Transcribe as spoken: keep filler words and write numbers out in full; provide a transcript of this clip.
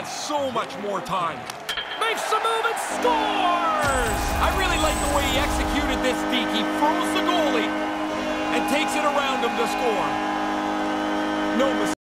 has so much more time. Makes the move and scores! I really like the way he executed this, Deke. He froze the goalie and takes it around him to score. No mistake.